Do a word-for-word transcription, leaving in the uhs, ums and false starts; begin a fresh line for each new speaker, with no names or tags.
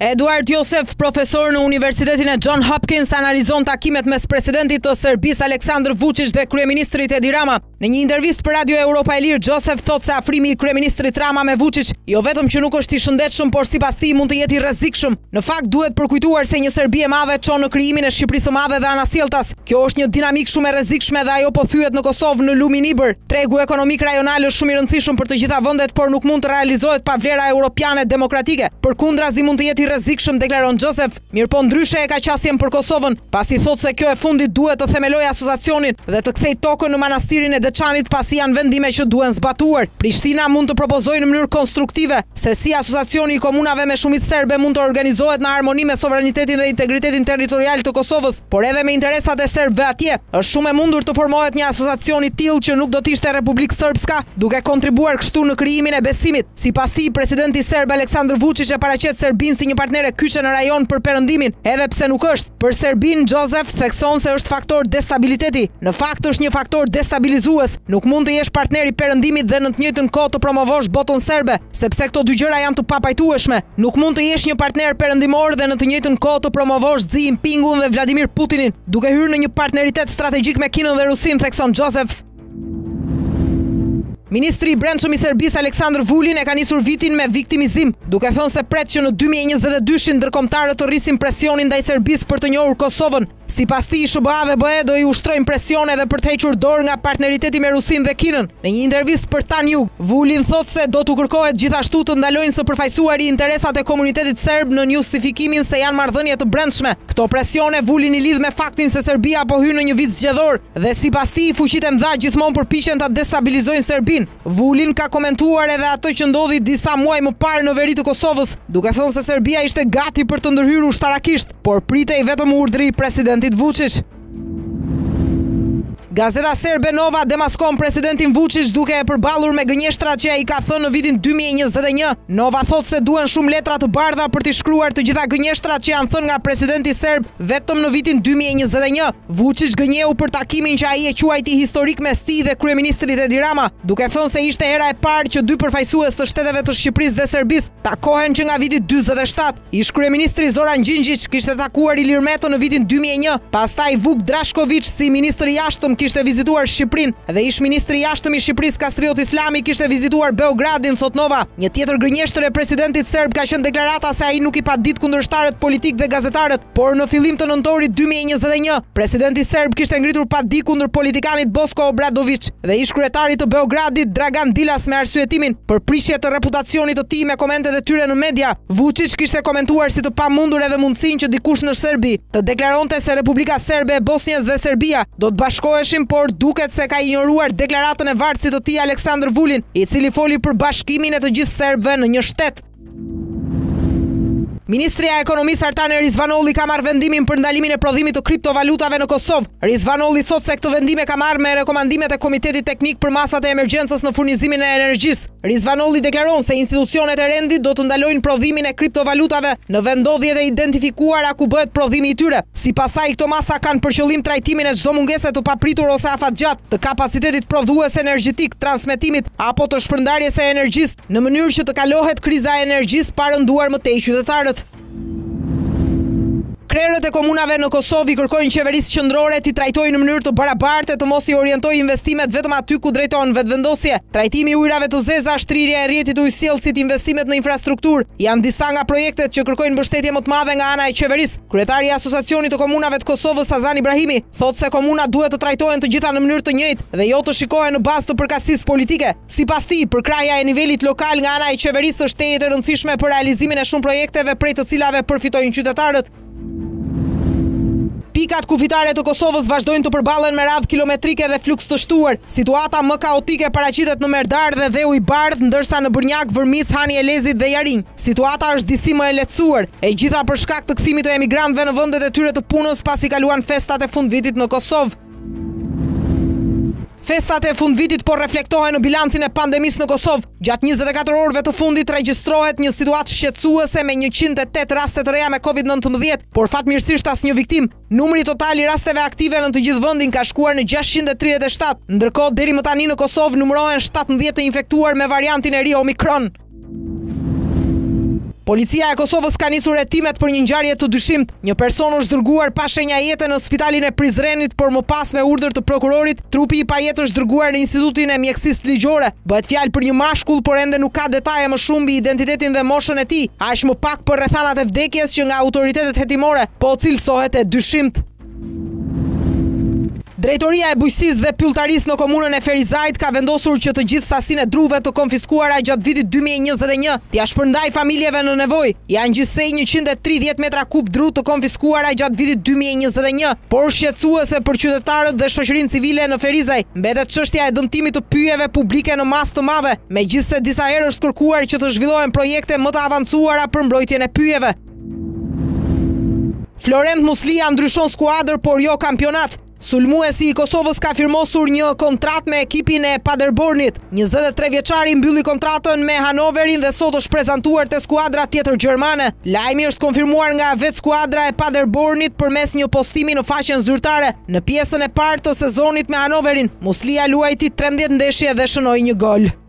Eduard Josef, profesor në Universitetin e John Hopkins, analizon takimet mes presidentit të Serbisë Aleksandar Vučić dhe kryeministrit Edi Rama. Në një intervistë për Radio Europa e Lirë, Josef thotë se afrimi i kryeministrit Rama me Vučić jo vetëm që nuk është i shëndetshëm, por sipas tij mund të jetë i rrezikshëm. Në fakt duhet përkujtuar se një Serbi e madhe çon në krijimin e Shqipërisë së Madhe dhe anasjelltas. Kjo është një dinamik shumë e rrezikshme dhe ajo po thyet në Kosovë në lumin i bër. Tregu ekonomik rajonal është shumë i rëndësishëm për të gjitha vendet, por nuk mund të realizohet pa vlera europiane demokratike. Përkundrazi mund të jetë i rrezikshëm, deklaron Josef. Mirpo ndryshe e ka qasjen për Kosovën, pasi thotë se kjo e fundit duhet të themelojë asociacionin dhe të kthejë tokën në manastirin e Deçanit, pasi janë vendime që duhen zbatuar. Prishtina mund të propozojë në mënyrë konstruktive se si asociacioni i komunave me shumicë serbe mund të organizohet në harmoni me sovranitetin dhe integritetin territorial të Kosovës, por edhe me interesat e serbëve atje. Është shumë e mundur të formohet një asociacion i tillë që nuk do të ishte Republikë Srpska, duke kontribuar kështu në krijimin e besimit. Sipas tij, presidenti serb Aleksandar Vučić e paraqet Serbinë si një partner e kyçe në rajon për perëndimin, edhe pse nuk është. Për Serbinë, Josef thekson se është faktor destabiliteti. Në fakt është një faktor destabilizues. Nuk mund të jesh partner i perëndimit dhe në të njëjtën kohë të promovosh botën serbe, sepse këto dy gjëra janë të papajtueshme. Nuk mund të jesh një partner perëndimor dhe në të njëjtën kohë të promovosh Xi Jinpingun dhe Vladimir Putinin, duke hyrë në një partneritet strategjik me Kinën dhe Rusinë, thekson Josef. Ministri i Brendshëm i Serbisë Aleksandar Vulin e ka nisur vitin me viktimizim, duke thënë se pret që në dy mijë e njëzet e dy ndërkombëtarët të rrisin presionin ndaj Serbisë për të njohur Kosovën. Sipas tij, S B A dhe B E do i ushtrojnë presion edhe për të hequr dorë nga partneriteti me Rusinë dhe Kinën. Në një intervistë për Tanjug, Vulin thotë se do t'u kërkohet gjithashtu të ndalojnë së përfaqësuari interesat e komunitetit serb në justifikimin se janë marrëdhënie të brendshme. Këto presione Vulin i lidh me faktin se Serbia po hyn në një vit zgjedhor dhe sipas tij fuqitë e mëdha gjithmonë përpiqen ta destabilizojnë Serbinë. Vulin ka komentuar edhe atë që ndodhi disa muaj më parë në veri të Kosovës, duke thënë se Serbia ishte gati për të ndërhyrë ushtarakisht, por pritej vetëm urdhri i presidentit Vučić. Gazeta serbe Nova demaskon presidentin Vučić duke e përballur me gënjeshtrat që ai ka thënë në vitin dy mijë e njëzet e një. Nova thotë se duhen shumë letra të bardha për t'i shkruar të gjitha gënjeshtrat që janë thënë nga presidenti serb vetëm në vitin dy mijë e njëzet e një. Vučić gënjeu për takimin që ai e quajti historik mes tij dhe kryeministrit Edi Rama, duke thënë se ishte hera e parë që dy përfaqësues të shteteve të Shqipërisë dhe Serbisë takohen që nga viti dyzet e shtat. Ish kryeministri Zoran Gjinxhić kishte takuar Ilir Metën në vitin dy mijë e një, pastaj Vuk Drašković si ministër i jashtëm kishte vizituar Shqipërinë dhe ish ministri i jashtëm i Shqipërisë Kastriot Islami kishte vizituar Beogradin, thot Nova. Një tjetër gënjeshtër e presidentit serb ka qenë deklarata se ai nuk i pa ditë kundërshtarët politik dhe gazetarët, por në fillim të nëntorit dy mijë e njëzet e një, presidenti serb kishte ngritur pa ditë kundër politikanit Bosko Obradović dhe ish kryetari të Beogradit Dragan Dilas me arsyetimin për prishje të reputacionit të tij me komentet e tyre në media. Vučić kishte komentuar si të pamundur edhe mundësinë që dikush në Serbi të deklaronte se Republika Serbe e Bosnjës dhe Serbia do të bashkoheshin, por duket se ka ignoruar deklaratën e varësit të tij Aleksandar Vulin, i cili foli për bashkimin e të gjithë serbëve në një shtet. Ministria e Ekonomisë Artane Rizvanolli ka marrë vendimin për ndalimin e prodhimit të kriptovalutave në Kosovë. Rizvanolli thotë se këtë vendim e ka marrë me rekomandimet e Komitetit Teknik për masat e emergjencës në furnizimin e energjisë. Rizvanolli deklaron se institucionet e rendit do të ndalojnë prodhimin e kriptovalutave në vendodhjet e identifikuara ku bëhet prodhimi i tyre. Sipas saj, këto masa kanë për qëllim trajtimin e çdo mungese të papritur ose afatgjat të kapacitetit prodhues energjetik, transmetimit apo të shpërndarjes së energjisë, në mënyrë që të kalohet kriza e energjisë pa rënduar më tej qytetarët. Krerët e komunave në Kosovë i kërkojnë qeverisë qendrore t'i trajtojë në mënyrë të barabartë e të mos i orientojë investimet vetëm aty ku drejton vetvendosje. Trajtimi i ujrave të zeza, shtrirja e rrjetit ujësjellësit, investimet në infrastrukturë janë disa nga projektet që kërkojnë mbështetje më të madhe nga ana e qeverisë. Kryetari i Asociacionit të Komunave të Kosovës, Azan Ibrahimi, thotë se komunat duhet të trajtohen të gjitha në mënyrë të njëjtë dhe jo të shikohen në bazë të përkatësisë politike. Sipas tij, përkrahja e nivelit lokal nga ana e qeverisë është tejet e rëndësishme për realizimin e shumë projekteve prej të cilave përfitojnë qytetarët. Pikat kufitare të Kosovës vazhdojnë të përballen me radhë kilometrike dhe fluks të shtuar. Situata më kaotike paraqitet në Merdar dhe Dheu i Bardh, ndërsa në Bërnjak, Vërmic, Hani e Lezit dhe Jarinj. Situata është disi më e lehtësuar, e gjitha për shkak të kthimit të emigrantëve në vendet e tyre të punës pasi kaluan festat e fundvitit në Kosovë. Festat e fundvitit po reflektohen në bilancin e pandemisë në Kosovë. Gjatë njëzet e katër orëve të fundit regjistrohet një situatë shqetësuese me njëqind e tetë raste të reja me Covid nëntëmbëdhjetë, por fatmirësisht asnjë viktim. Numri total i rasteve aktive në të gjithë vendin ka shkuar në gjashtëqind e tridhjetë e shtatë, ndërkohë deri më tani në Kosovë numërohen shtatëmbëdhjetë të infektuar me variantin e ri Omikron. Policia e Kosovës ka nisur hetimet për një ngjarje të dyshimt. Një person është dërguar pa shenja jete në spitalin e Prizrenit, por më pas me urdhër të prokurorit, trupi i pajetë është dërguar në Institutin e Mjekësisë Ligjore. Bëhet fjalë për një mashkull, por ende nuk ka detaje më shumë mbi identitetin dhe moshën e tij. Aq më pak për rrethanat e vdekjes që nga autoritetet hetimore po cilësohet e dyshimt. Drejtoria e Bujqësisë dhe Pylltarisë në komunën e Ferizajt ka vendosur që të gjithë sasinë e druve të konfiskuara gjatë vitit dy mijë e njëzet e një t'ia shpërndaj familjeve në nevojë. Janë gjithsej njëqind e tridhjetë metra kub dru të konfiskuara gjatë vitit dy mijë e njëzet e një, por shqetësuese për qytetarët dhe shoqërinë civile në Ferizaj mbetet çështja e dëmtimit të pyjeve publike në masë të madhe, megjithse disa herë është kërkuar që të zhvillohen projekte më të avancuara për mbrojtjen e pyjeve. Florent Muslia ndryshon skuadër, por jo kampionat. Sulmuesi i Kosovës ka firmosur një kontratë me ekipin e Paderbornit. njëzet e tre vjeçari mbylli kontratën me Hanoverin dhe sot është prezantuar te skuadra tjetër gjermane. Lajmi është konfirmuar nga vetë skuadra e Paderbornit përmes një postimi në faqen zyrtare. Në pjesën e parë të sezonit me Hanoverin, Muslia luajti trembëdhjetë ndeshje dhe shënoi një gol.